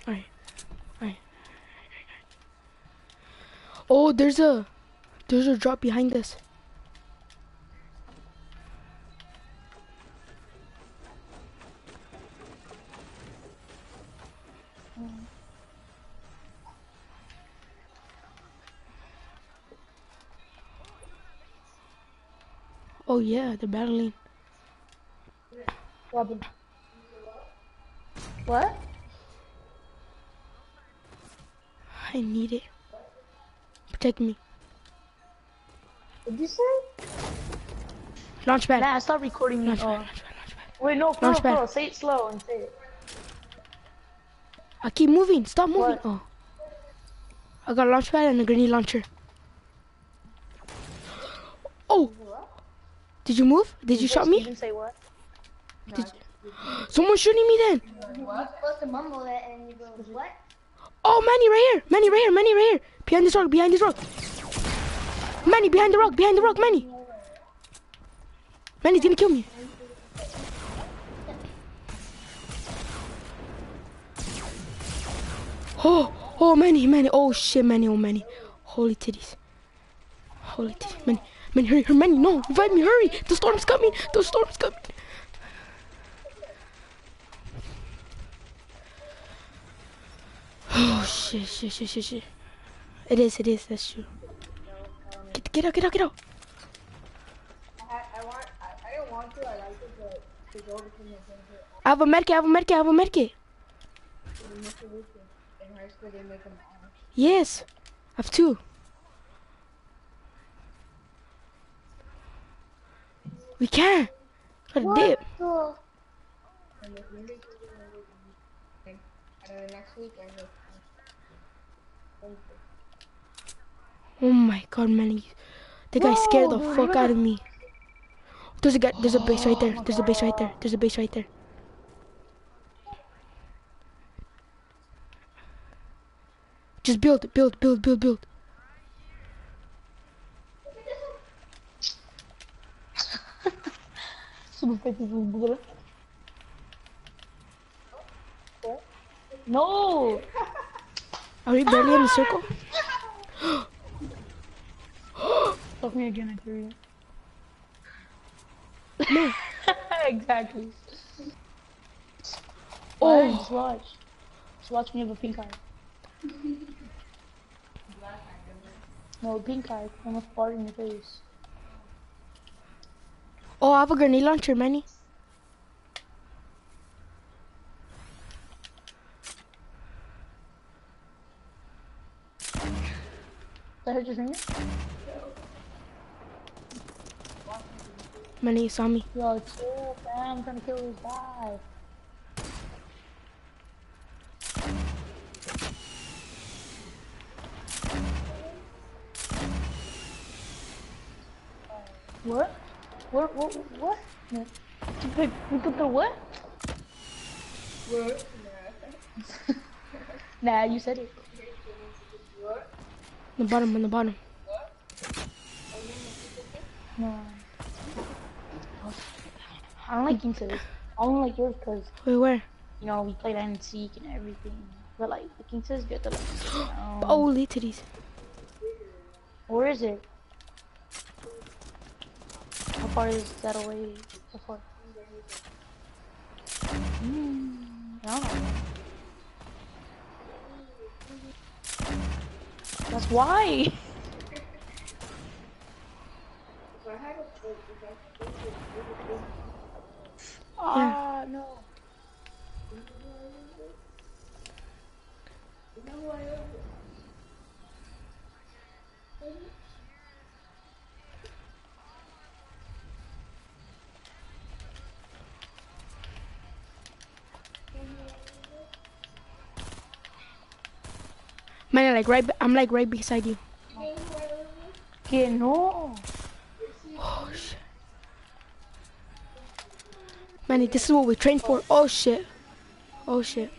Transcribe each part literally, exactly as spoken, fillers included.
Alright. Alright. Oh, there's a there's a drop behind us. Oh yeah, they're battling. Robin. What? I need it. Protect me. What did you say? Launchpad. Nah, stop recording me. Launchpad, Oh. launchpad, launchpad. Wait, no, for real, for Launchpad. real. Say it slow and say it. I keep moving. Stop moving. What? Oh. I got a launchpad and a grenade launcher. Oh. Did you move? Did you say, shot me? Steven, say what? Did you... Someone's shooting me then. What? You're supposed to mumble it and you go, what? Oh, Manny right here. Manny right here. Manny right here. Behind this rock. Behind this rock. Manny behind the rock. Behind the rock. Manny. Manny's gonna kill me. Oh, oh, Manny, Manny. Oh shit, Manny. Oh, Manny. Holy titties. Holy titties. Manny, Manny, hurry, hurry, Manny. No, revive me. Hurry. The storm's coming. The storm's coming. Oh shit, shit, shit, shit, shit. It is, it is. That's true. Get, get out, get out, get out. I, I want, I, I don't want to, I like it, but to go between the things I have a medkit, I have a medkit, I have a medkit. in high school they make them honest. Yes, I have two. We can. Gotta dip. The... And if you make it, like, I don't know, next week and the Oh my god, man. The guy scared the fuck out of me. There's a guy, there's a base right there. There's a base right there. There's a base right there. Just build, build, build, build, build. No! Are we barely in the circle? Fuck me again, I threw you. No. Exactly. Oh. Alright, just watch. Just watch me have a pink eye. No, pink eye. I'm gonna fart in your face. Oh, I have a grenade launcher, Manny. Did I hurt your finger? Manny, you saw me. Yo, chill, fam. I'm trying to kill this guy. What? What? What? What? No. You pick, we could put what? What? Nah, you said it. What? On the bottom, on the bottom. No. I don't like King Says. I don't like yours because, Wait, where? you know, we played hide and seek and everything. But like, the King Says get the like, um, Holy titties. where is it? How far is that away? How far? Mm, I don't know. That's why. Ah, no. Man, like right, be- I'm like right beside you. Que no. Oh shit. Manny, this is what we trained for. Oh shit. Oh shit.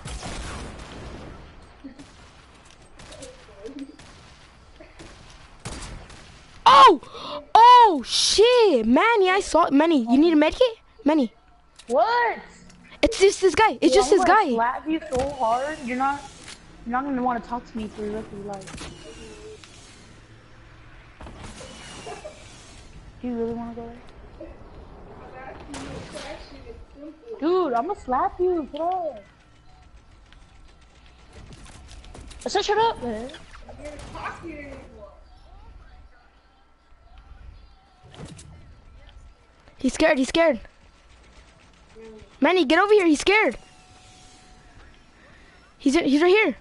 Oh! Oh shit! Manny, I saw Manny, you need a medkit? Manny. What? It's just this guy. It's Yo, just I'm this gonna guy. slap you so hard, you're not, you're not gonna want to talk to me for the rest of your life. Do you really want to go there? Dude, I'm gonna slap you, shut up. I said shut up, man. He's scared. He's scared. Manny, get over here. He's scared. He's he's right here.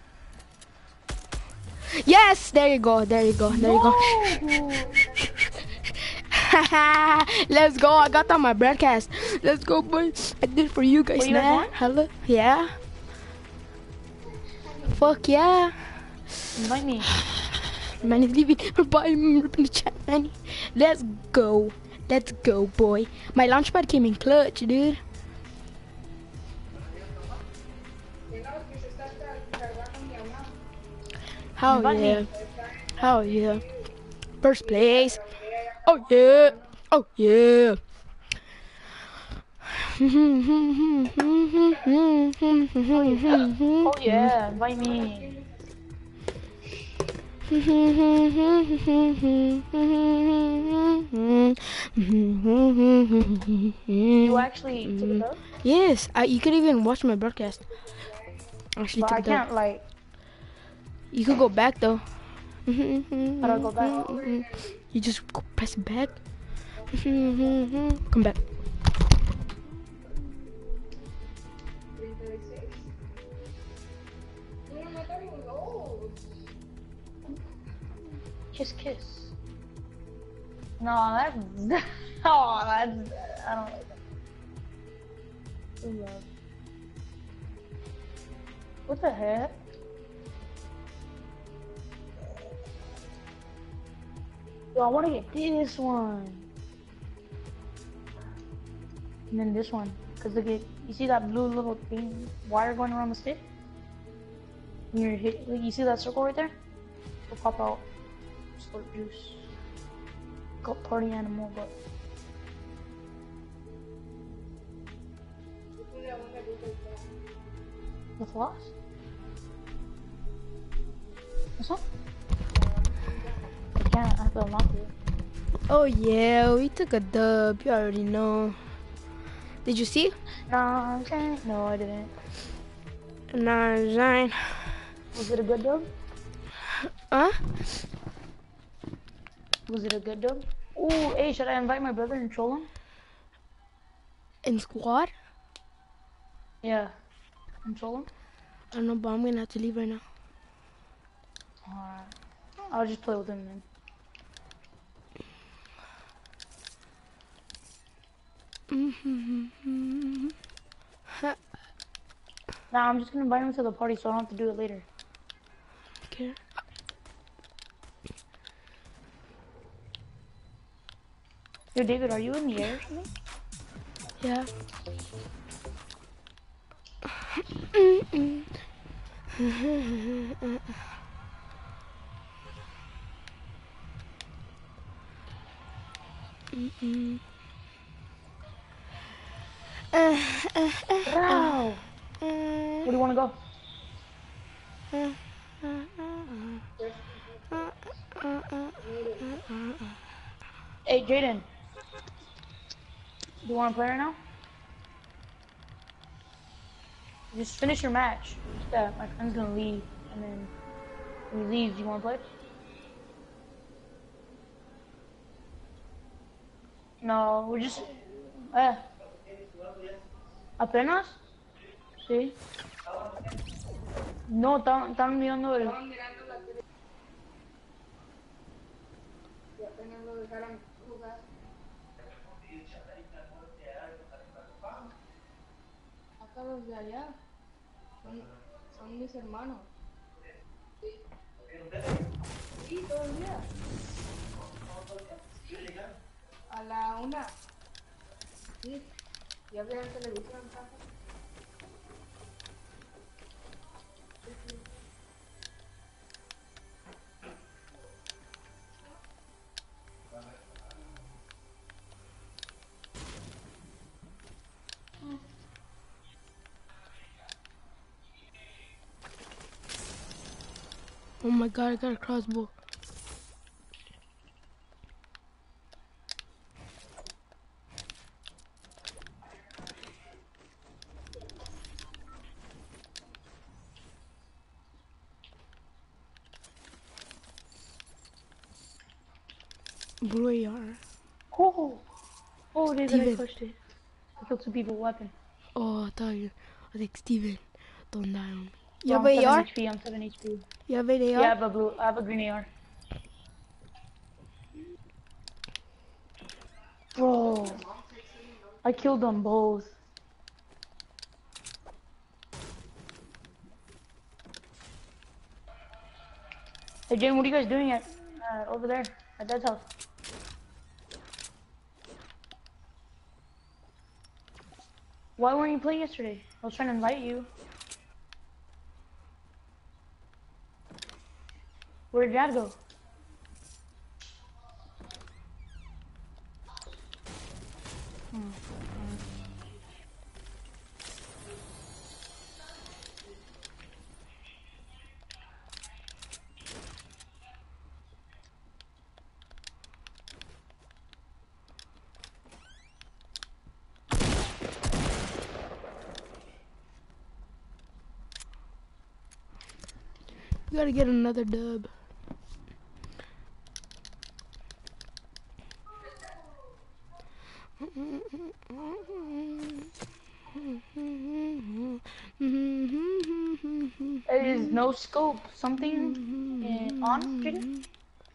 Yes, there you go. There you go. There you go. Let's go. I got on my broadcast. Let's go, boys. I did it for you guys. What, you guys Nah. won? Hello. Yeah. Fuck yeah. Invite me. Manny's leaving. Bye. I'm ripping the chat, Manny. Let's go. Let's go, boy. My launchpad came in clutch, dude. Hell Invite yeah. me. Hell yeah. First place. Oh yeah. Oh yeah. Oh yeah, invite me. You actually took it up? Yes, I, you could even watch my broadcast. Actually, But took I it up. can't like, You could go back though. how do I go back? You just go press back. Come back. Kiss kiss. No, that's, oh, that's, I don't like that. Ooh, love. What the heck? Yo, I want to get this one. And then this one. Because look at, you see that blue little thing, wire going around the stick? When you're hit, like, you see that circle right there? It'll pop out slurp juice. Got party animal, but. The floss? What's up? I can't, I have to unlock it. Oh yeah, we took a dub. You already know. Did you see? No, no, I didn't. Nine. Was it a good dub? Huh? Was it a good dub? Ooh, hey, should I invite my brother and troll him? In squad? Yeah. And troll him? I don't know, but I'm gonna have to leave right now. Alright. I'll just play with him then. Mm-hmm. Nah, I'm just gonna invite him to the party so I don't have to do it later. Okay. Yo, David, are you in the air or something? Yeah. Mm-mm. Uh, uh, uh, Wow! uh, Where do you wanna go? uh, uh, uh, uh, uh, uh. Hey, Jaden. Do you wanna play right now? Just finish your match. Just that my friend's gonna leave, and then when he leaves, you wanna play? No, we're just. Eh. ¿Apenas? Sí. No, están, están mirando el. Acá los de allá son, son mis hermanos. Sí, todo el día. A la una. Sí. Ya vieron televisión en casa. Oh my god, I got a crossbow. Blue A R. Oh, oh, David, I Steven. pushed it. I killed two people. Weapon. Oh, I thought you. I think Steven. Don't die on me. You Bro, have I'm A seven R? H P. I'm seven H P. You have an A R? Yeah, I have a blue. I have a green A R. Bro, I killed them both. Hey, Jane, what are you guys doing at uh, over there at Dad's house? Why weren't you playing yesterday? I was trying to invite you. Where did Dad go? Hmm. You gotta get another dub. It is no scope. Something uh, on, Jaden?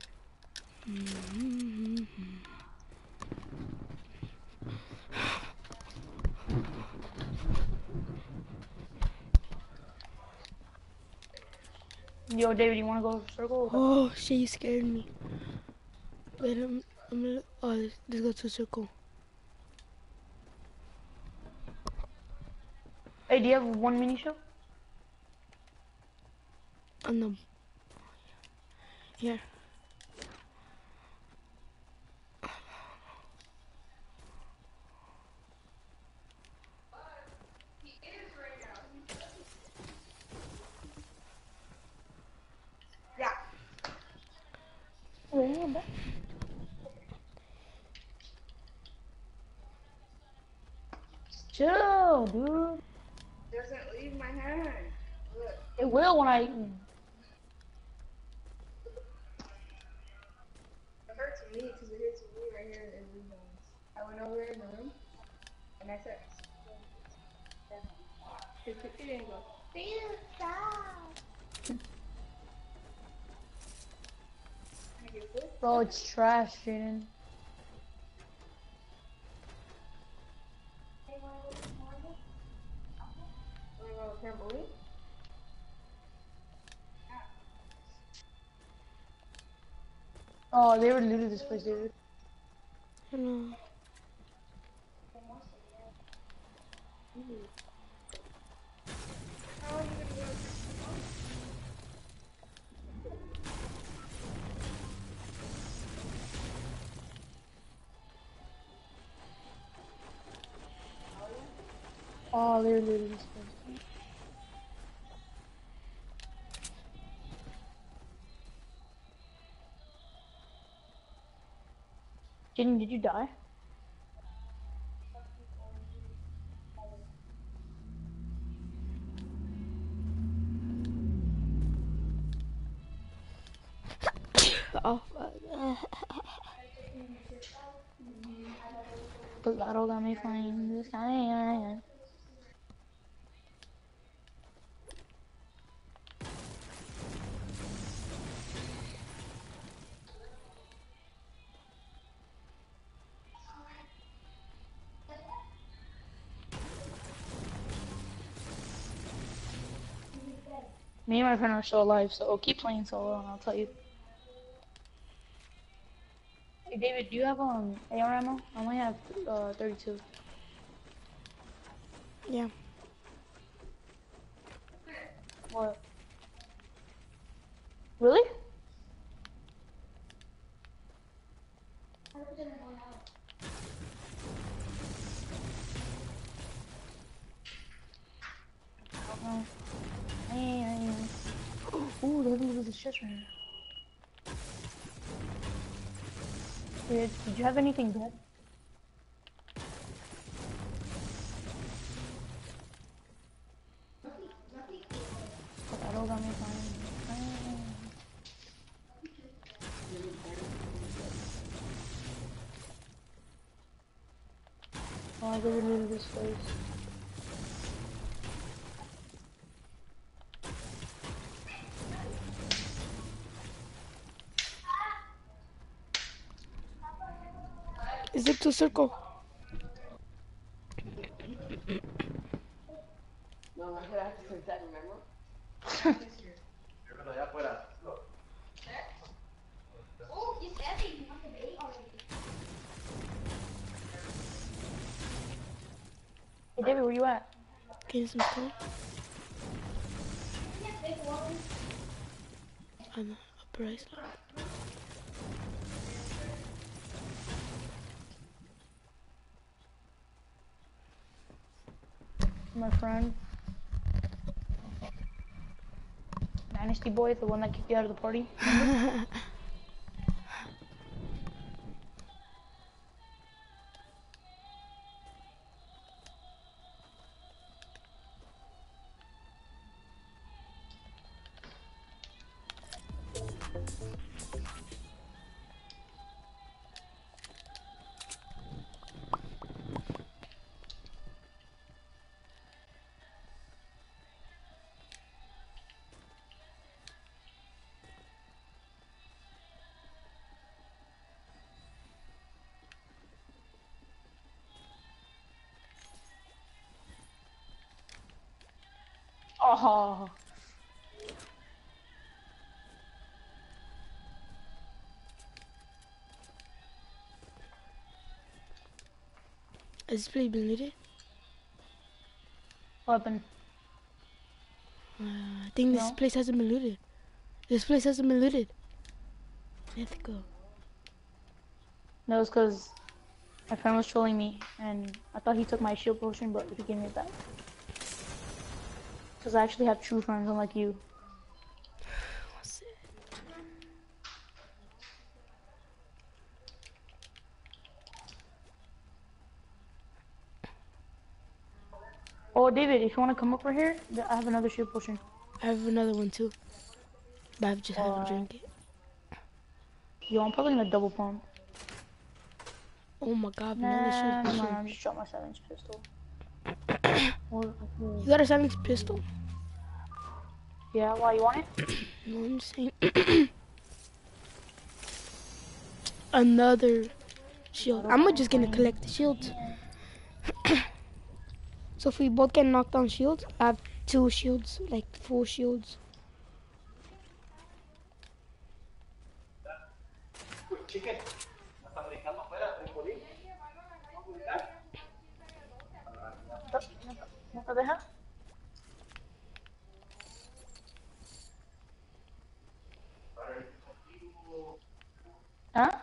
Yo, David, you wanna go circle? Oh shit, you scared me. Wait, I'm, I'm gonna, oh, let's, let's go to a circle. Hey, do you have one mini show? On the, here. Yeah. Chill, dude. Doesn't leave my hand. Look. It will when I. It hurts me because it hurts me right here in the bones. I went over in the room and I said, he took it and go, Peter, stop. Can I get this? Bro, it's trash, Jaden. Hey, wanna go to the marble? Wanna go to trampoline? Oh, they were new to this place, dude. Hello. How are you gonna go? Oh, they were new to this place. Jaden, did you die? Oh, fuck. The battle got me flying the sky. Me and my friend are still alive, so keep playing solo and I'll tell you. Hey David, do you have um A R ammo? I only have uh thirty-two. Yeah. What? Really? Oh. Ooh, this chest right here. Did, did you have anything good? I don't got me fine. Oh, I gotta leave this place. Is it to circle? No, I have to put that, remember? Oh, you said that you want to bait already. Hey David, where you at? Getting some stone. On the upper right side. My friend. Dynasty boy, the one that kicked you out of the party. Oh. Is this place been looted? Weapon. Uh, I think this No. place hasn't been looted. This place hasn't been looted. Let's go. No, it's because my friend was trolling me, and I thought he took my shield potion, but he gave me it back. Because I actually have true friends, unlike you. What's it? Oh, David, if you want to come over here, th- I have another shield potion. I have another one too. But I just haven't Uh, drank it. Yo, I'm probably gonna double pump. Oh my god, Nah, another shield never mind, potion. I'm just drop my seven inch pistol. Or- You got a silenced pistol? yeah, why you want it? No, I'm just saying. Another shield. I'm just gonna collect the shields. So if we both get knocked down shields, I have two shields, like full shields. ¿No te deja? ¿Ah?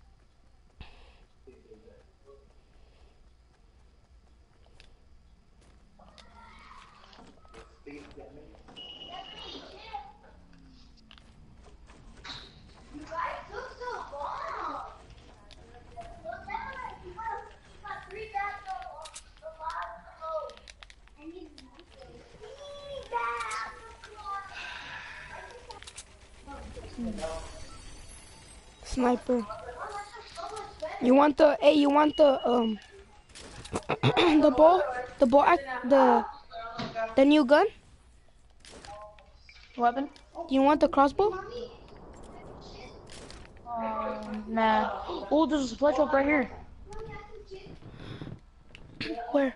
Sniper. You want the? Hey, you want the um the ball? The ball? Act, the the new gun? Weapon? You want the crossbow? Um, nah. Oh, there's a supply drop right here. Where?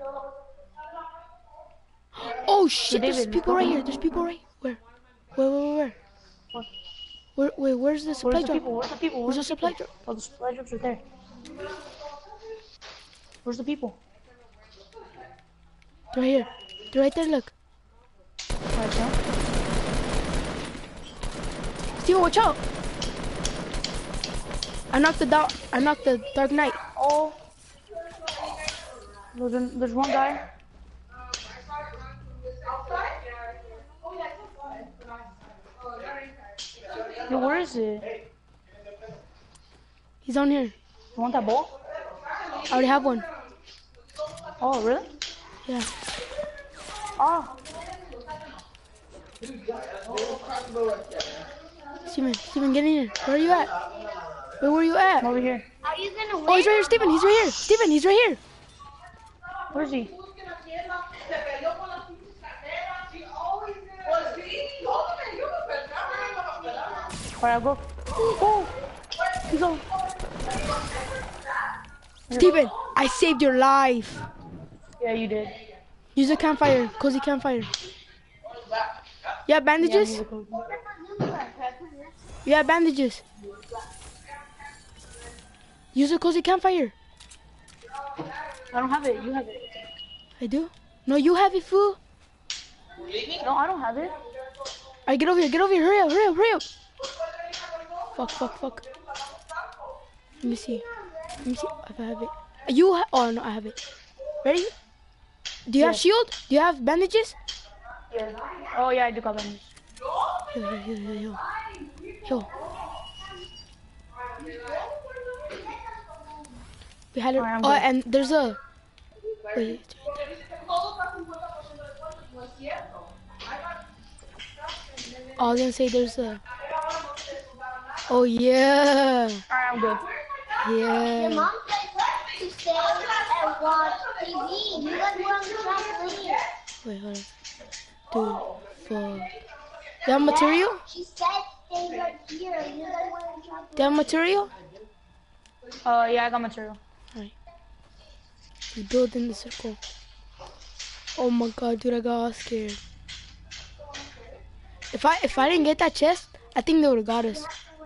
Oh shit! There's David, people let's right go. here. There's people right. Where? Where? Where? Where? What? Where? Where? Where's the supply Where's the drop? people? Where's the people? Where's Where's the the supply people? drop? Oh, the supply drops right there. Where's the people? They're right here. They're right there. Look. Alright, so. Steven, watch out! I knocked the dark. I knocked the Dark Knight. Oh. There's, an, there's one guy. Yo, where is it? He's down here. You want that ball? I already have one. Oh, really? Yeah. Oh. Steven, Steven, get in here. Where are you at? Where were you at? I'm over here. Are you gonna win? Oh, he's right here, Steven. He's right here. Steven, he's right here. Where is he? Alright, I'll go. Oh! He's on. Steven, I saved your life. Yeah, you did. Use a campfire. Cozy campfire. You have bandages? Yeah, cool. You have bandages. Use a cozy campfire. I don't have it. You have it. I do? No, you have it, fool. No, I don't have it. Alright, get over here. Get over here. Hurry up, hurry up, hurry up. Fuck, fuck, fuck. Let me see. Let me see if I have it. You ha- Oh, no, I have it. Ready? Do you have Yeah. shield? Do you have bandages? Yeah. Oh, yeah, I do got bandages. Yo, yo, yo, yo, yo. Yo. We had it. Alright, I'm Oh, good. and there's a. Wait. Oh, I was gonna say there's a. Oh yeah, Alright, I'm good. yeah. Mom said to stay and watch T V. You guys were on the trampoline. Wait, hold on. Dude, fuck. You have material? She said stay right here. You guys were on the trampoline. Do you have material? Uh, yeah, I got material. We build in the circle. Oh my god, dude, I got all scared. If I if I didn't get that chest, I think they would have got us.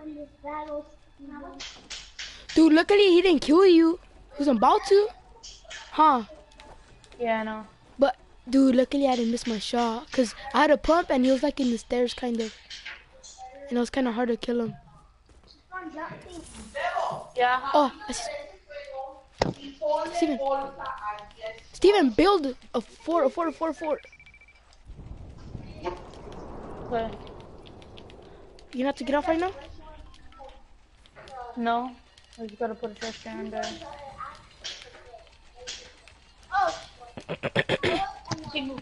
Dude, luckily he didn't kill you. He was about to. Huh? Yeah, I know. But, dude, luckily I didn't miss my shot. Because I had a pump and he was like in the stairs, kind of. And it was kind of hard to kill him. Yeah. Oh, I see. Steven. Steven, build a fort, a fort, a fort, a fort. Okay. You gonna have to get off right now? No. We just gotta put a trash can in there. Okay, move.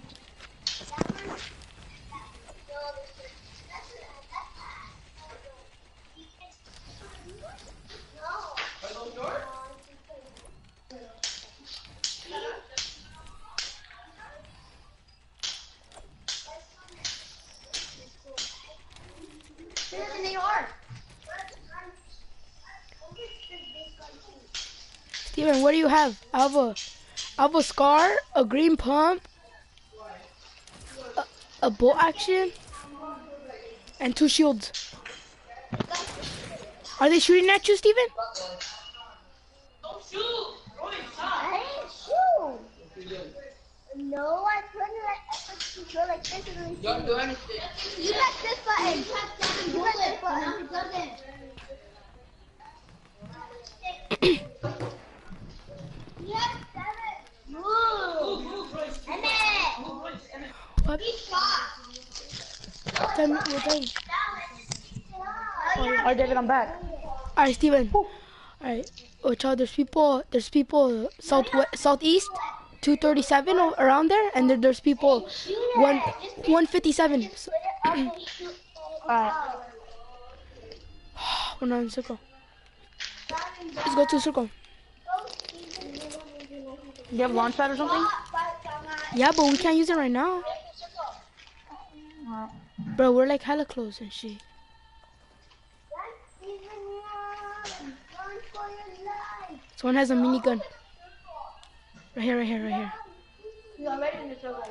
Steven, what do you have? I have a, I have a scar, a green pump, a, a bolt action, and two shields. Are they shooting at you, Steven? I didn't shoot. No, I couldn't. I could go like this and then Don't do anything. you press this button. You press this button. Yes, seven. Move. Emmett. What? He shot. Tell me, what time? Alright, David, I'm back. Alright, Steven. Alright. Oh, child, there's people, there's people southwest, southeast, two thirty-seven o- around there, and there, there's people one, one fifty-seven. Alright. We're not in circle. Let's go to a circle. You have a launch pad or something? Yeah, but we can't use it right now. Alright. Bro, we're like hella close and shit. Someone has a minigun. Right here, right here, right here. You are ready in the circle.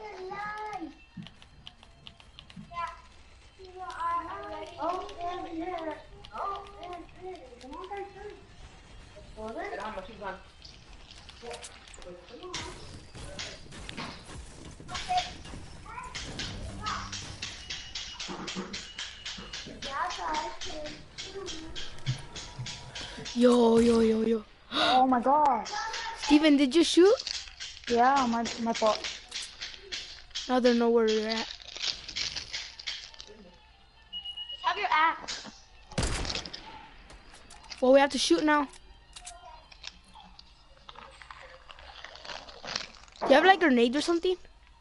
Oh, and here. Oh, and here. Come on, guys. Get on, what you got? Yo, yo, yo, yo. Oh my god. Steven, did you shoot? Yeah, my my fault. Now they know where you're at. Have your axe. Well, we have to shoot now. Do you have like grenades or something?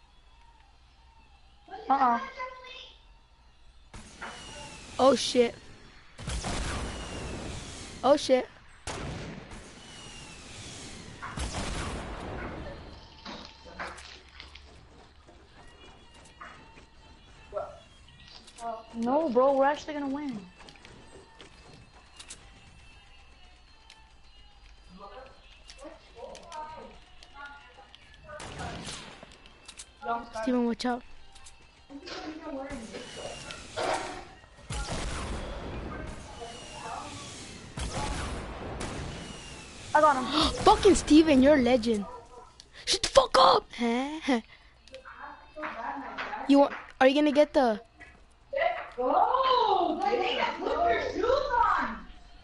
Uh-uh. Oh shit. Oh shit. No, bro, we're actually gonna win. Steven, watch out. I got him. Fucking Steven, you're a legend. Shut the fuck up! Huh? You want, are you gonna get the... Oh, Dana, put your shoes on.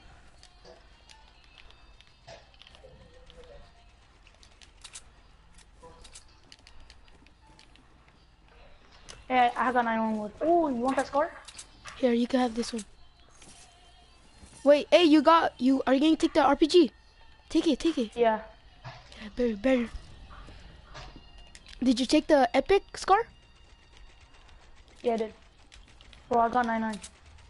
Yeah, I got nine one wood. Oh, you want that scar? Here, you can have this one. Wait, hey, you got, you, are you gonna take the R P G? Take it, take it. Yeah. Yeah, better, better. Did you take the epic scar? Yeah, I did. Bro, I got nine nine.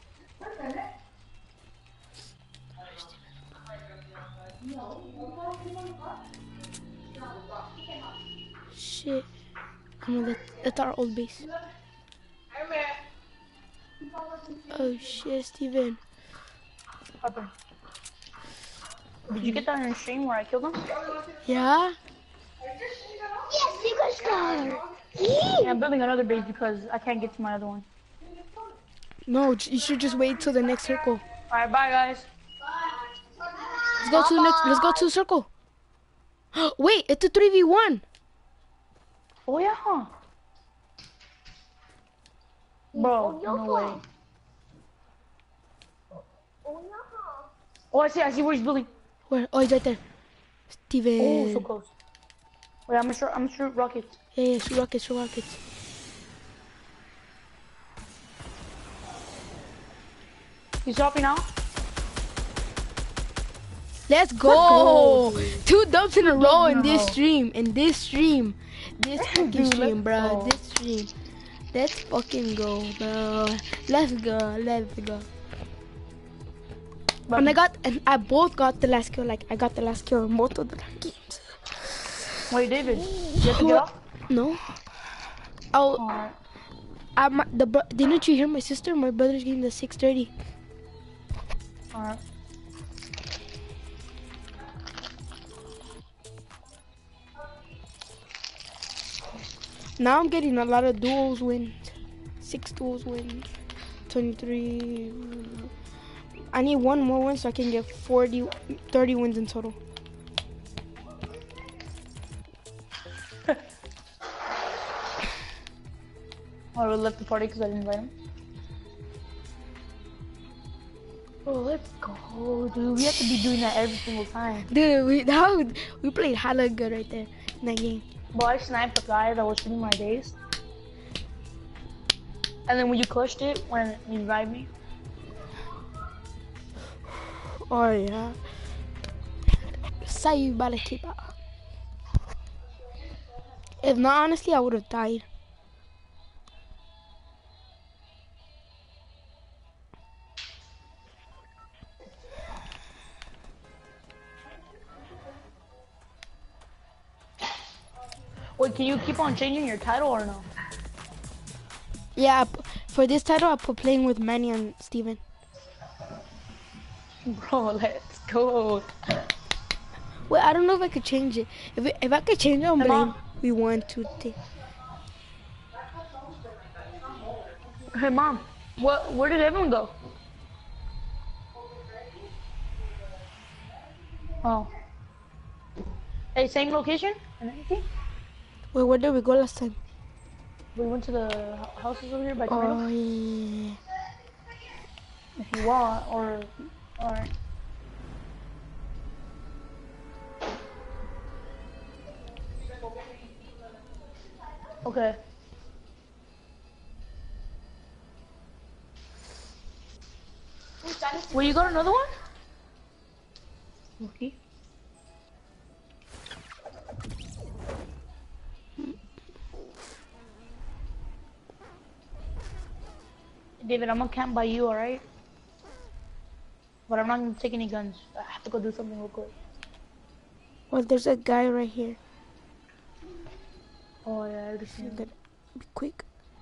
Shit. Come on, that, that's our old base. Oh shit, Steven. Harper. Did you get that in the stream where I killed him? Yeah? Yes, secret star. Yeah, I'm building another base because I can't get to my other one. No, j- you should just wait till the next circle. Alright, bye guys. Let's go to the next, let's go to the circle. Wait, it's a three v one. Oh yeah, huh? Bro, no way. Oh, I see, I see where he's building. Where? Oh, he's right there. Steven. Oh, so close. Wait, I'm gonna shoot, I'm gonna shoot rockets. Yeah, yeah, shoot rockets, shoot rockets. He's dropping out. Let's go. Let's Two dubs in a row in this No. stream. In this stream. This fucking Dude, stream, let's bro. go. This stream. Let's fucking go, bro. Let's go. Let's go. But And I got, and I both got the last kill. Like I got the last kill in both of the games. wait, David, you have to get off? No. Oh, Alright. I, my, the bro- didn't you hear my sister? My brother's getting the six thirty. Alright. Now I'm getting a lot of duels wins. Six duels wins. twenty-three. I need one more win so I can get forty, thirty wins in total. I would left the party because I didn't invite him. Oh, let's go, dude. We have to be doing that every single time. Dude, we that was, we played hella good right there in that game. But I sniped the guy that was shooting my base. And then when you clutched it, when you revived me, Oh yeah. Say you better keep up. If not, honestly, I would have died. wait, can you keep on changing your title or no? Yeah, I pu- for this title, I put playing with Manny and Steven. Bro, let's go. Well, I don't know if I could change it. If it, if I could change it, I'm Hey, playing. Mom. We want to take. Hey, mom, what? Where did everyone go? Oh. Hey, same location and everything? Wait, where did we go last time? We went to the h- houses over here by Oh tomatoes. yeah. If you want, or, or. Okay. Wait, you got another one? Okay. David, I'm gonna camp by you, alright? But I'm not gonna take any guns. I have to go do something real quick. Well, there's a guy right here. Oh yeah, I already seen You him. gotta be quick.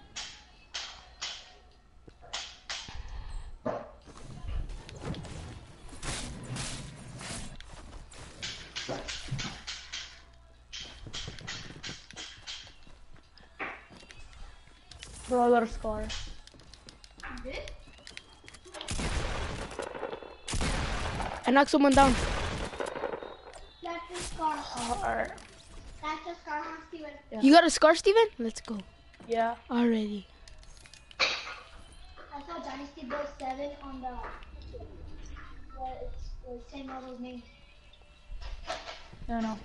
Bro, I got a scar. I knocked someone down. That's the scar. Scar. That's the scar, huh, Steven? Yeah. You got a scar, Steven? Let's go. Yeah. Already. I saw Dynasty Build seven on the. What it's, it's saying all those names. No, no.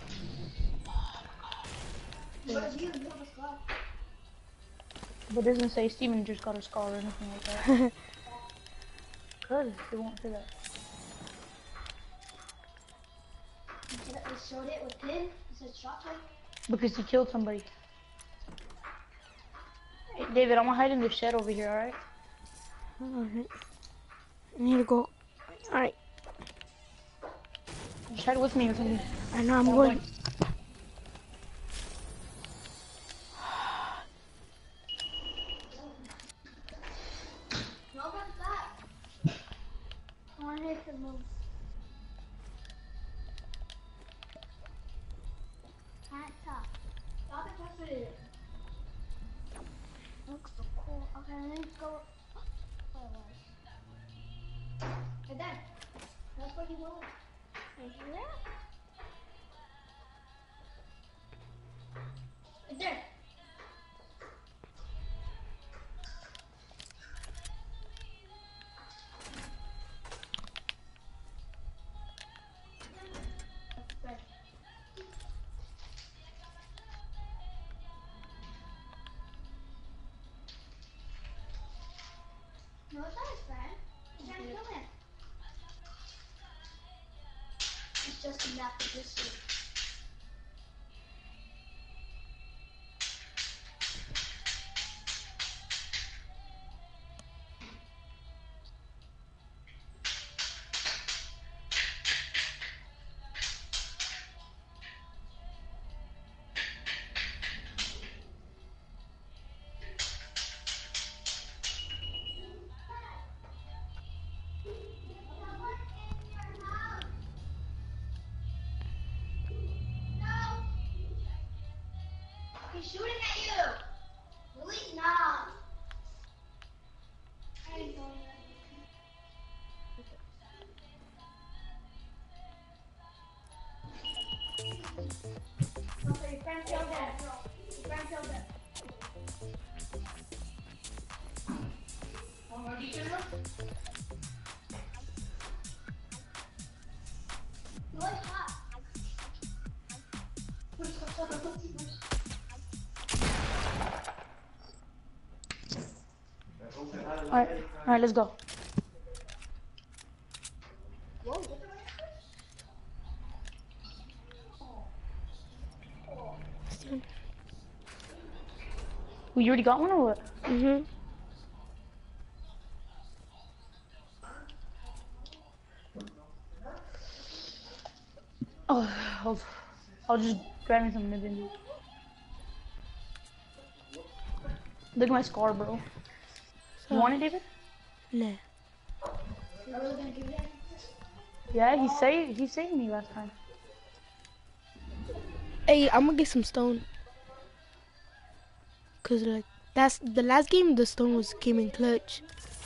But you, you have a scar. But it doesn't say Steven just got a scar or anything like that. Cause it won't say that. It it showed it with pin. It said shotgun. Because he killed somebody. Hey, David, I'm gonna hide in the shed over here, alright? Alright. I need to go. Alright. Just hide with me or something. I know I'm I'm going. No, what's that? I want it to move. Can't stop. Stop it, touch it. Looks so cool. Okay, let's go. Where was it? Right there. That's where he was. Right here. Right there. Right. No, it's not his friend. He's trying to kill him. It's just in that position. He's shooting at you. No, he's not. I didn't know that. Okay, your friend killed him. Your friend killed him. Want more details? No, it's hot. Push, push, push, push, push. Alright, alright, let's go. Whoa. Steven. Well, you already got one or what? Mm-hmm. Oh, I'll, I'll just grab me some nibbles. Look at my scar, bro. You want it, David? Nah. You really gonna give that? Yeah, he saved he saved me last time. Hey, I'm gonna get some stone. Cause like that's the last game. The stone was came in clutch.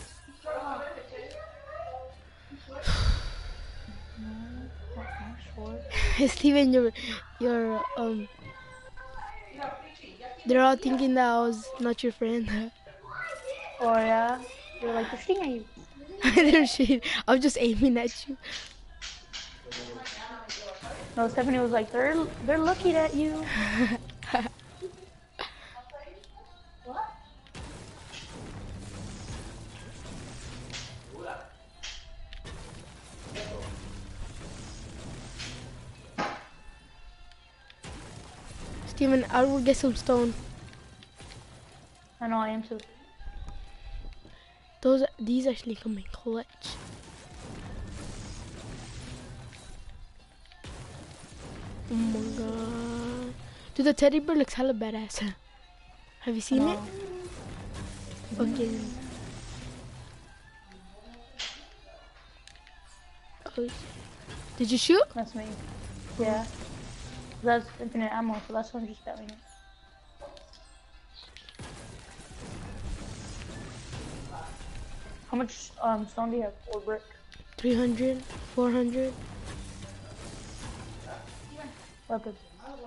Steven, you're you're um. They're all thinking that I was not your friend. Oh yeah, they're like they're shooting at you. They're shit. I was just aiming at you. No, Stephanie was like they're they're looking at you. Steven, I will get some stone. I know I am too. Those, these actually come in clutch. Oh my god. Dude, the teddy bear looks hella badass. Have you seen it? Okay. Oh, did you shoot? That's me. Yeah. That's infinite ammo, so that's what I'm just spamming it. How much um stone do you have? Or brick? three hundred, four hundred. Oh, good.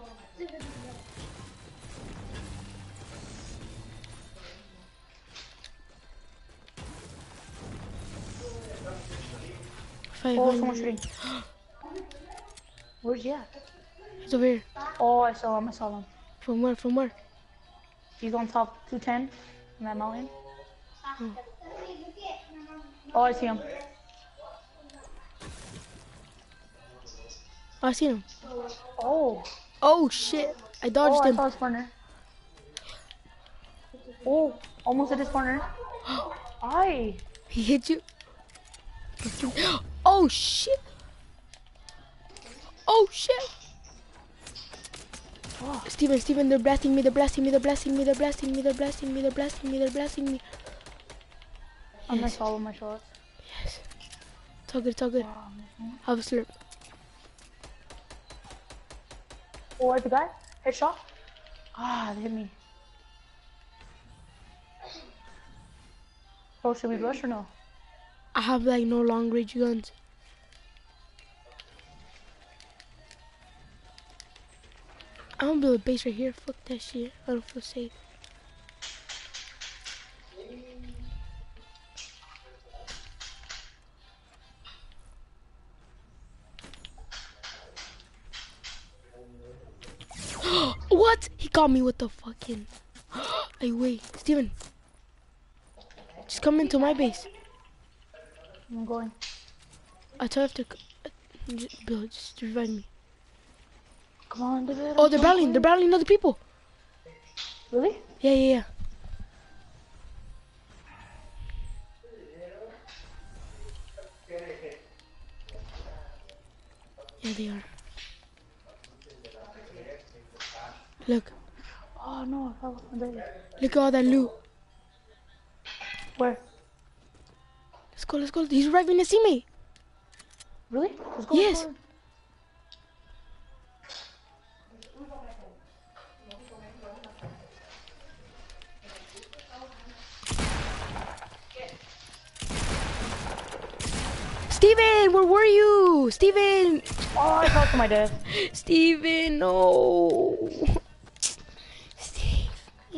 five Oh, someone's hundred. shooting. Where's he at? It's over here. Oh, I saw him, I saw him. From where? From where? He's on top two ten on that mountain. Oh. Oh, I see him. Oh, I see him. Oh. Oh shit! I dodged Oh, I him. saw his partner. Oh, almost hit his partner. Aye. He hit you. Oh shit! Oh shit! Oh. Steven, Steven, they're blasting me, they're blasting me, they're blasting me, they're blasting me, they're blasting me, they're blasting me, they're blasting me. I'm gonna follow my shots. Yes. It's all good, it's all good. Have a slurp. Oh, I the guy? Headshot? Ah, they hit me. Oh, should we rush or no? I have like no long range guns. I'm gonna build a base right here. Fuck that shit. I don't feel safe. What? He got me with the fucking. Hey, wait, Steven. Just come into my base. I'm going. I tell you to c- just build. Just revive me. Come on, David. Oh, they're battling. They're battling other people. Really? Yeah, yeah, yeah. Yeah, they are. Look. Oh no, I fell on David. Look at all that loot. Where? Let's go, let's go. He's reviving his teammate. Really? Let's go. Yes. Forward. Steven, where were you? Steven! Oh, I fell to my death. Steven, no. Steve.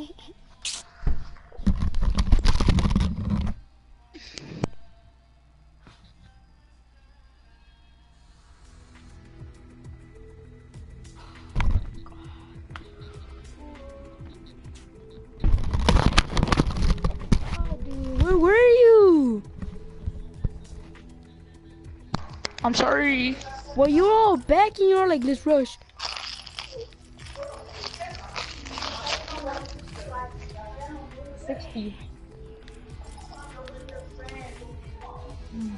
Where were you? I'm sorry. Well, you were all back and you were like, let's rush. sixty. Mm.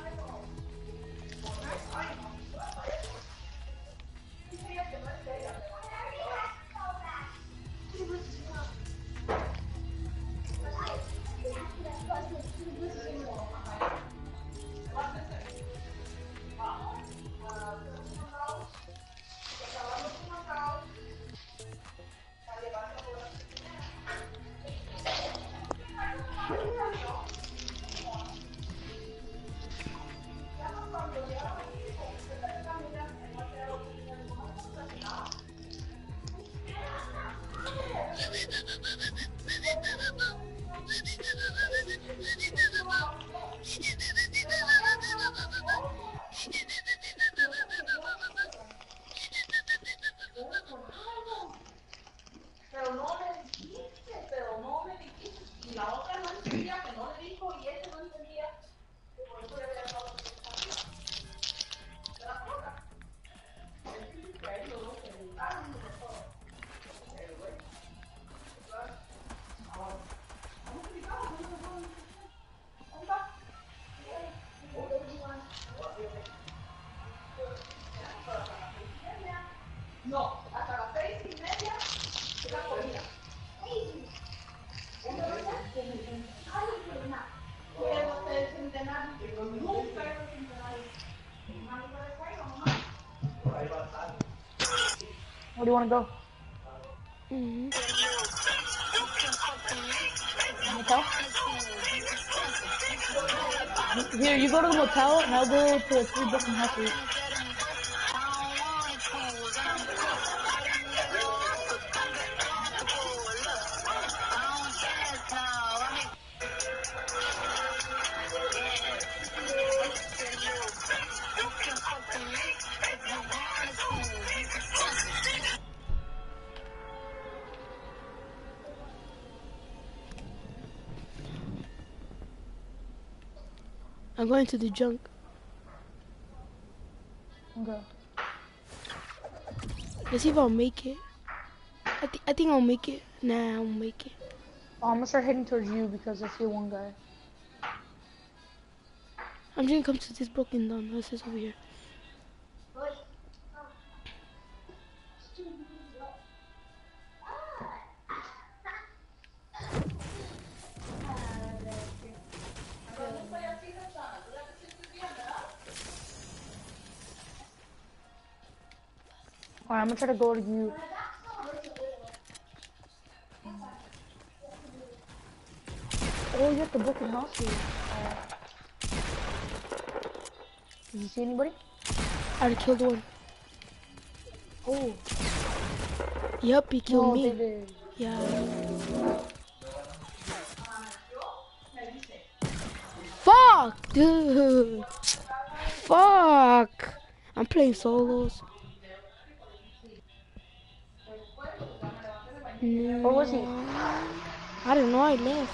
Pero no le dijiste, pero no le dijiste. Y la otra no entendía que no le dijo y ese no entendía. Y por eso le había dado la de la coca. El que a ellos no se dedicaron de todo. do you want to go? Mm-hmm. Motel? Here, you go to the motel, and I'll go to the three broken houses. I'm going to the junk. Okay. Let's see if I'll make it. I, th I think I'll make it. Nah, I won't make it. Oh, I'm gonna start heading towards you because I see one guy. I'm just gonna come to this broken down. This is over here. Alright, I'm gonna try to go to you. Oh, you have the broken house here. Uh, did you see anybody? I already killed one. Oh. Yep, he killed No, me. they did. Yeah. Fuck, dude. Fuck. I'm playing solos. No. Where was he? I don't know. I left.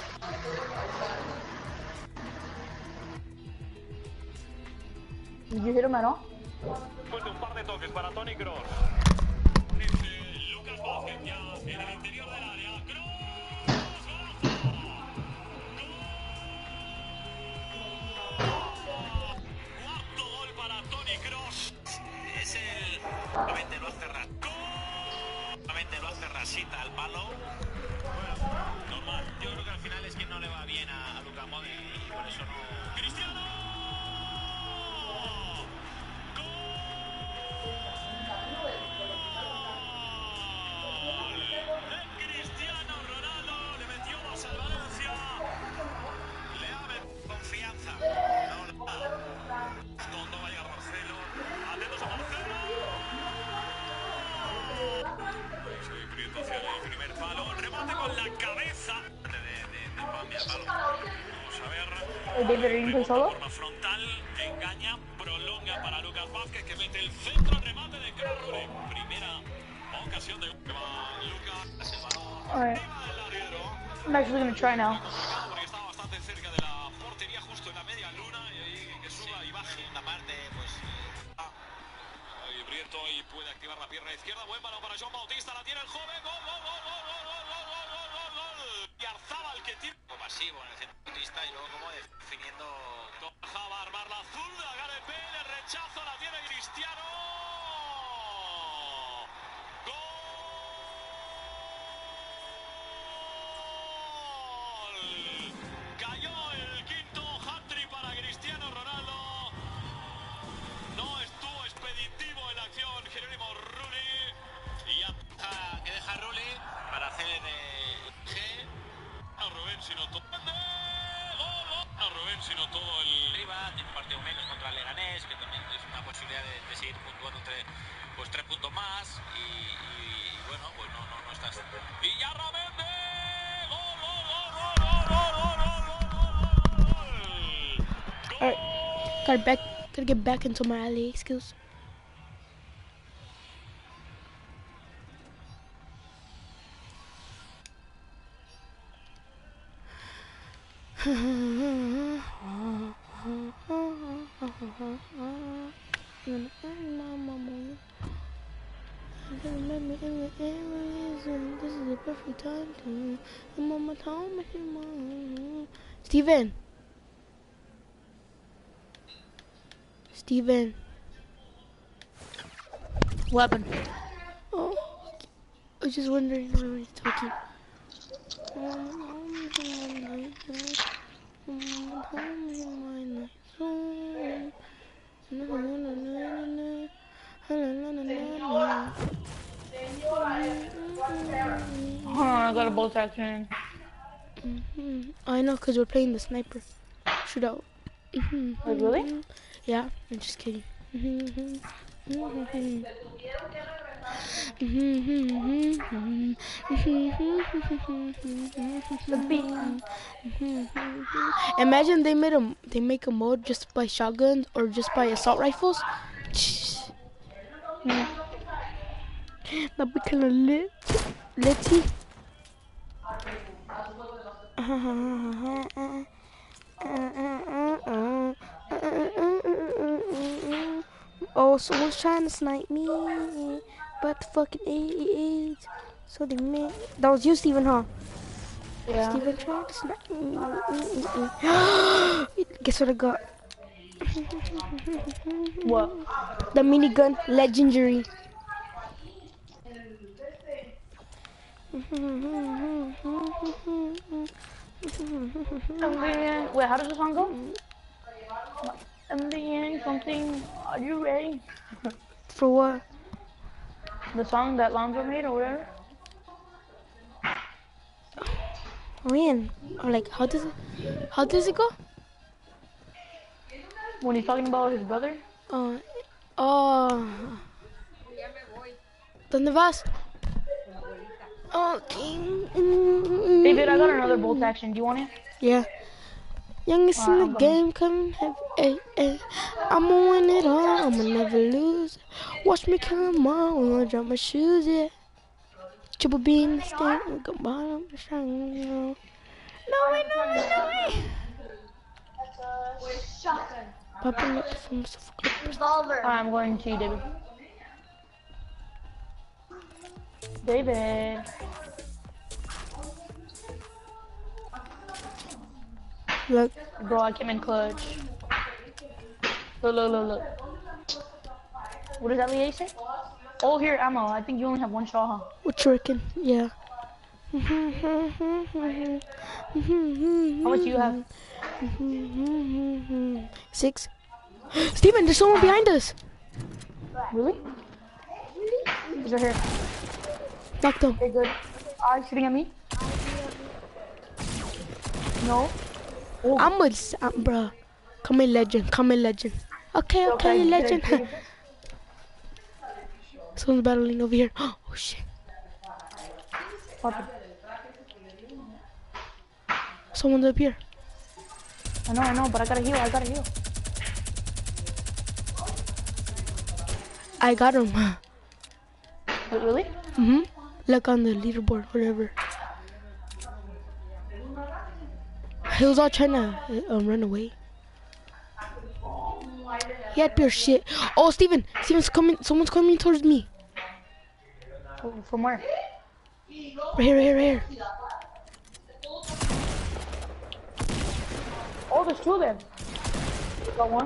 Did you hit him at all? Después de un par de toques para Toni Kroos. Lucas Vázquez ya en el interior del área. Kroos, cuarto gol para Toni Kroos. Es el... Nuevamente lo hace Rasita. Nuevamente lo hace Rasita al palo. Bueno, normal. Yo creo que al final es que no le va bien a, a Luka Modric y por eso no... ¡Cristiano! Cristiano Ronaldo le metió dos al Valencia. Le abre confianza. No, no. Cuando vaya Marcelo. Atentos a Marcelo. Soy Prieto hacia el primer palo. Remate con la cabeza. De, de, de, del Bambi al palo. Vamos a ver. ¿El David Green fue solo? Forma frontal. Engaña. Prolonga para Lucas Vázquez que mete el centro. Remate de Kroos. Primera ocasión de que va Lucas. El balón. Alright. I'm actually gonna try now. Porque estaba bastante cerca de la portería, justo en la media luna, y ahí que suba y baje. La parte, pues. Ahí Prieto y puede activar la pierna izquierda. Buen balón para Joan Bautista, la tiene el joven. Gol, gol, gol, gol, gol, gol, gol, gol, gol, gol, gol. Y Arzábal que tiene. Pasivo en el centrocampista y luego como definiendo. Va a armar la zurda, Gareth Bale, el rechazo, la tiene Cristiano. Cayó el quinto hat-trick para Cristiano Ronaldo. No estuvo expeditivo en la acción Jerónimo Rulli. Y ya que deja Rulli para hacer eh, G. No Rubén, sino todo. No Rubén, sino todo el. Arriba, tiene un partido menos contra el Leganés, que también es una posibilidad de, de seguir puntuando entre pues tres puntos más. Y, y, y bueno, pues no, no, no estás. Y ya Ramende. Gol, gol, gol, gol, gol, gol, gol, gol, gol. Alright. Gotta back. Gotta get back into my L A skills. This is the perfect time to. I'm on my time. Steven. Steven. What happened? Oh, I was just wondering why he's talking. got a bolt action. Mm-hmm. I know, cause we're playing the sniper shootout. Mm-hmm. Wait, really? Yeah, I'm just kidding. Mm-hmm. Mm-hmm. Imagine they made a they make a mode just by shotguns or just by assault rifles. That'd be kind of lit, litty. Oh, someone's trying to snipe me, but the fucking eight. So they made. That was you, Steven, huh? Yeah. Steven tried to snipe me. Guess what I got? What? The minigun, legendary. Ambient. Wait, how does the song go? Ambient something. Are you ready? For what? The song that Lonzo made or whatever? When? Or like, how does it? How does it go? When he's talking about his brother? Uh, oh. ¿Dónde vas? Okay. David, I got another bolt action. Do you want it? Yeah. Youngest Alright, in I'm the gonna- game, come have hey, hey. I'ma win it all, I'ma never lose. Watch me come on, when I drop my shoes, yeah. Triple B in the stand, we go bottom, shine, no. No way, no way, no way. Shotgun. Popping up from so Revolver. Alright, I'm going to you, David. David. Look, Bro, I came in clutch. Look, look, look, look. What does that L E A say? Oh, here, ammo. I think you only have one shot, huh? what you reckon? Yeah. How much do you have? Six. Steven, there's someone behind us. Really? He's right here. Knocked him. Okay, good. Are you shooting at me? No? Oh, I'm with, um, bruh. Come in, legend. Come in, legend. Okay, okay, okay, legend. good. Someone's battling over here. Oh, shit. Fuck it. Someone's up here. I know, I know, but I gotta heal, I gotta heal. I got him. Wait, really? Mm-hmm. Look on the leaderboard, whatever. He was all trying to uh, um, run away. He had pure shit. Oh, Steven. Steven's coming. Someone's coming towards me. Oh, from where? Right here, right here, right here. Oh, there's two of them. Got one.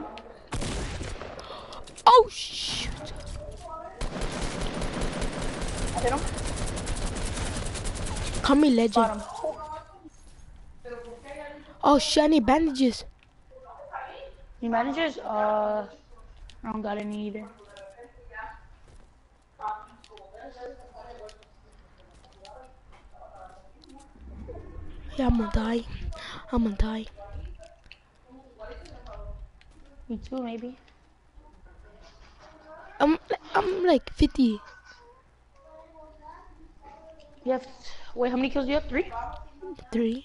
Oh, shoot. I hit him. Come here, legend. Got him. Oh, shit, I need bandages. He manages? Uh, I don't got any either. Yeah, I'm gonna die. I'm gonna die. Me too, maybe. I'm, I'm like fifty. You have, wait, how many kills do you have? Three? Three.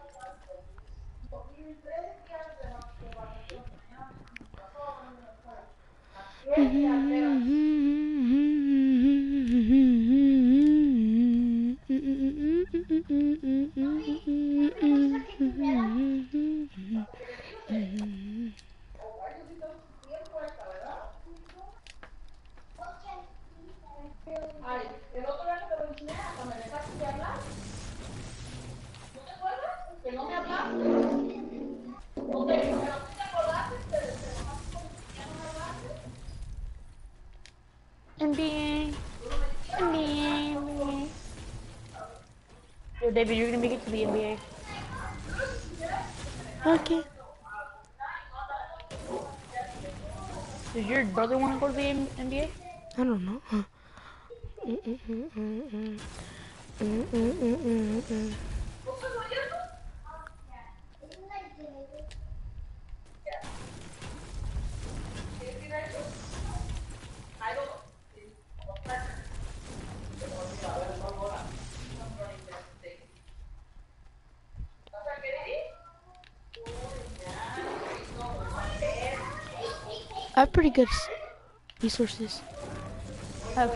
Ay, el otro día que te lo enseñé, hasta me dejaste de hablar. ¿No te acuerdas? Que no me hablaste. Ok, pero tú te acordaste, te te enojaste porque ya no me hablaste. N B A. N B A. N B A. Yo, David, you're gonna make it to the N B A. Okay. Does your brother want to go to the N B A? I don't know. Mm, mm, mm, mm, mm. I have pretty good s- resources. Have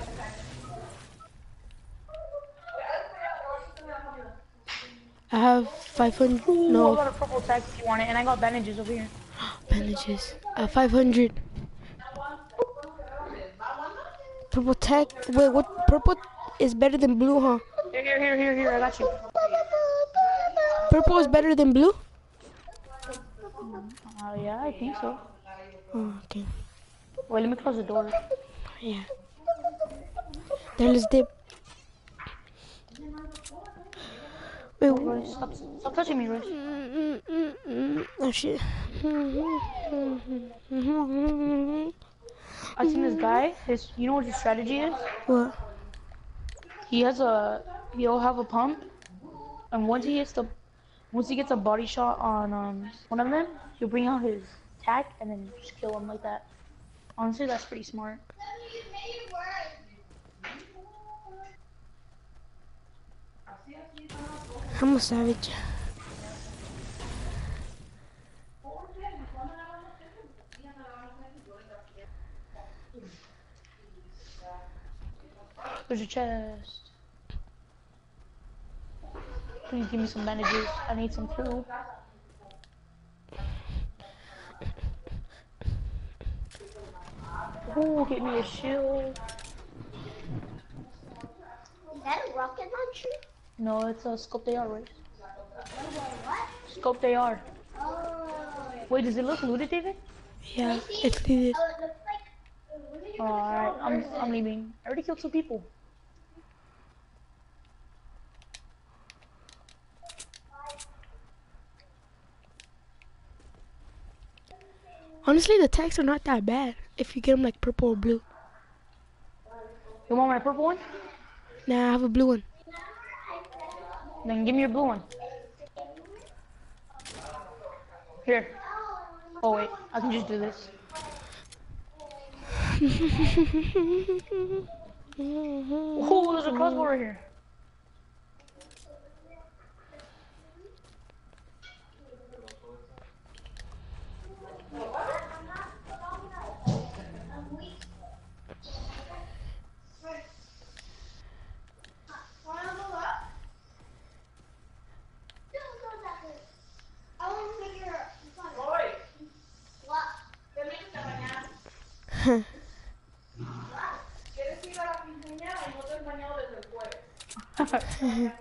I have five hundred. Ooh, I No, got a purple tag if you want it, and I got bandages over here. bandages. Uh, five hundred. Purple tech. Wait, what? Purple is better than blue, huh? Here, here, here, here, here. I got you. Purple is better than blue? Uh, yeah, I think so. Oh, okay. Wait, let me close the door. Yeah. Then let's dip. Wait, wh- Royce, stop, stop touching me, Royce. mm, mm, mm, mm. Oh shit. I seen this guy. His, you know what his strategy is? What? He has a, he'll have a pump, and once he gets the, once he gets a body shot on um one of them, he'll bring out his tack and then just kill him like that. Honestly, that's pretty smart. I'm a savage. There's a chest. Please give me some bandages. I need some too. Ooh, get me a shield. Is that a rocket launcher? No, it's a scope they are, right? What? Scope they are. Oh. Wait, does it look looted, David? Yeah, it's needed. Oh, it looks like. Oh, alright, I'm, I'm leaving. I already killed two people. Honestly, the tags are not that bad if you get them like purple or blue. You want my purple one? Nah, I have a blue one. Then give me your blue one. Here. Oh wait, I can just do this. Oh, there's a crossbow right here. I want to figure out. Roy, What? ¿qué me gusta bañar? ¿Quieres ir a la piscina o no te has bañado desde el jueves?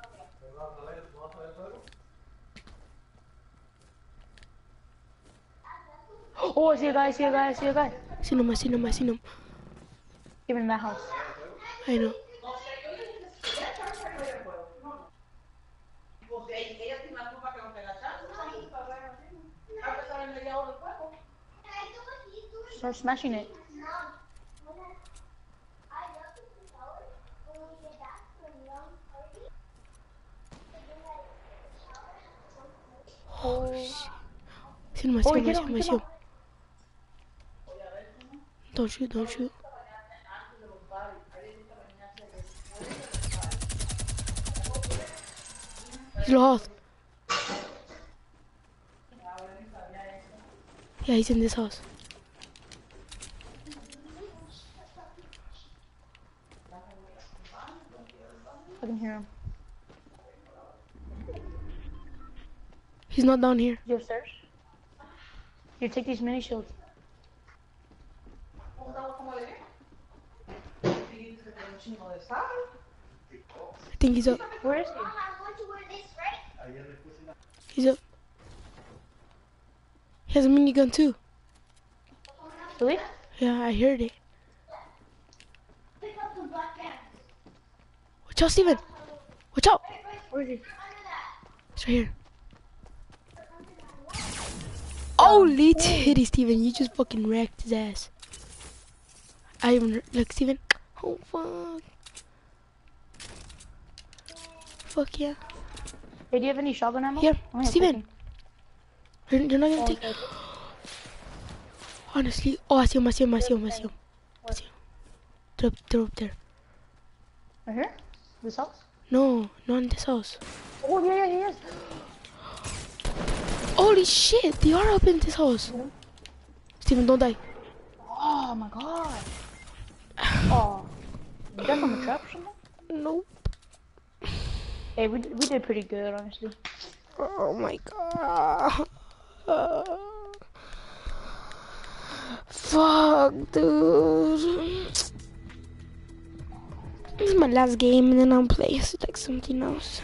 Oh, I see a guy, I see a guy, I see a guy. Seen him, I seen him, I seen him. Give him that house. I know. Pues ella ella tiene la culpa que no te la echas. A pesar de media hora del juego. Start smashing it. Oh, shit. Seen him, I Oh, seen him, I get seen him, him, I get seen him. him. Don't shoot, don't shoot. He's lost. Yeah, he's in this house. I can hear him. He's not down here. Is he upstairs? Here, take these mini shields. I think he's up. Where is he? I want to wear this, right? He's up. He has a minigun too. Really? Yeah, I heard it. Pick up the black cat. Watch out, Steven. Watch out. Where is he? It's right here. Holy titty, Steven. You just fucking wrecked his ass. I even, look, Steven. Oh, fuck. fuck yeah. Hey, do you have any shotgun ammo? Here, I only have Steven. fourteen. You're, you're not gonna Oh, take. okay, okay. Honestly, oh, I see him, I see him, I see him, I see him. I Where? see him. They're up, they're up there. Right here? This house? No, not in this house. Oh, yeah, yeah, he is. Holy shit, they are up in this house. Steven, don't die. Oh my god. Oh. You got from a trap or something? Nope. Hey, we, we did pretty good, honestly. Oh my god. Uh, fuck, dude. This is my last game and then I'll play like something else.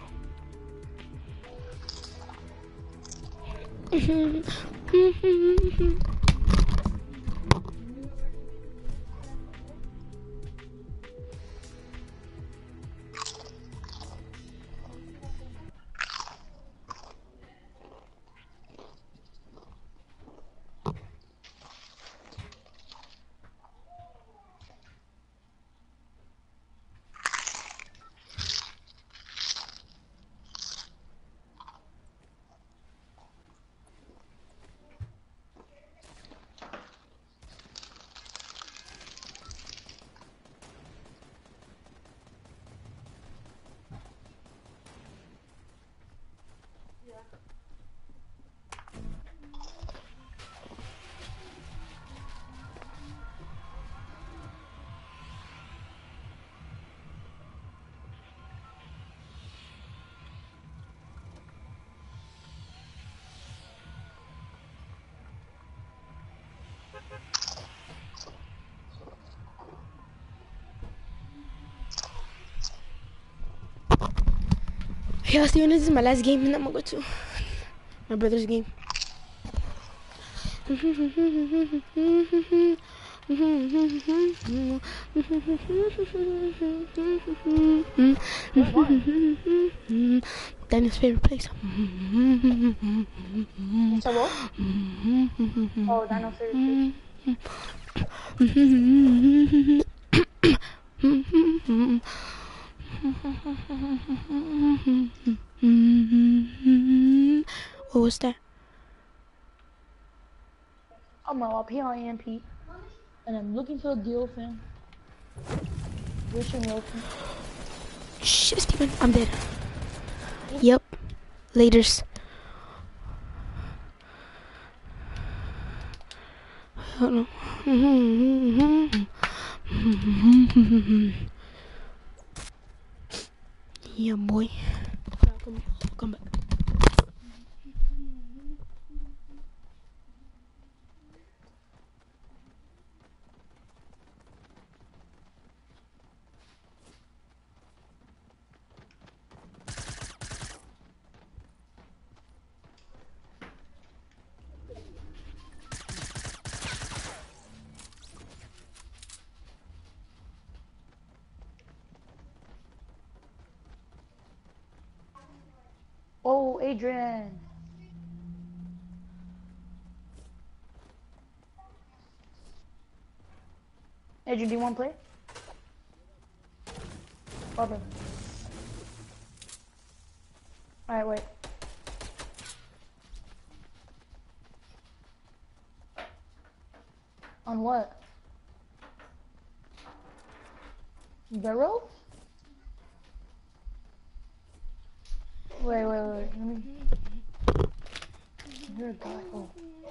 Yeah, Steven, this is my last game and I'm gonna go to my brother's game. Daniel's favorite place. It's a what? Oh, Daniel's favorite place. What was that? I'm up here on E M P, and I'm looking for a girlfriend. Wishing welcome. Shit, Steven, I'm dead. Yep. Laters. I don't know. Yeah, boy. Come, come back. Oh, Adrian. Adrian, do you want to play? Barbara. Alright, wait. On what? Barrel? Wait, wait, wait. Let me. You're a guy. Oh.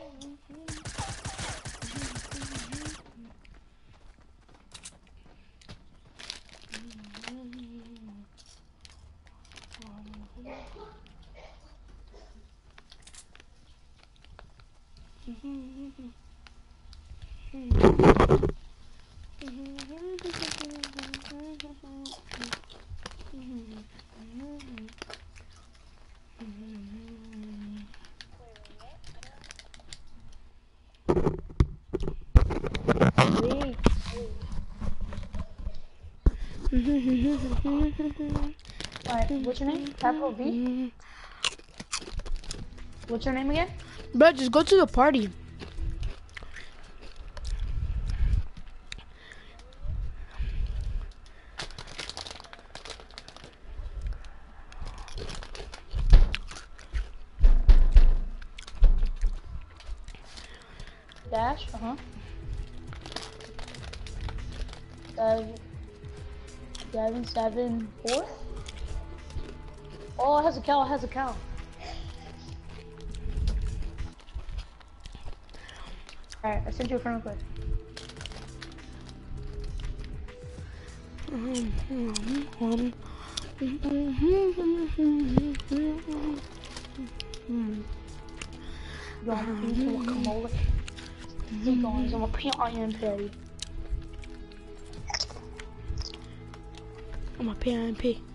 Alright, what's your name? Capital V? What's your name again? Bro, just go to the party. dash. Uh huh. Seven, seven, seven, four. Oh, it has a cow. It has a cow. Alright, I sent you a friend request. You want to eat some guacamole? You guys, I'm a peanut onion patty. I'm a P I M P.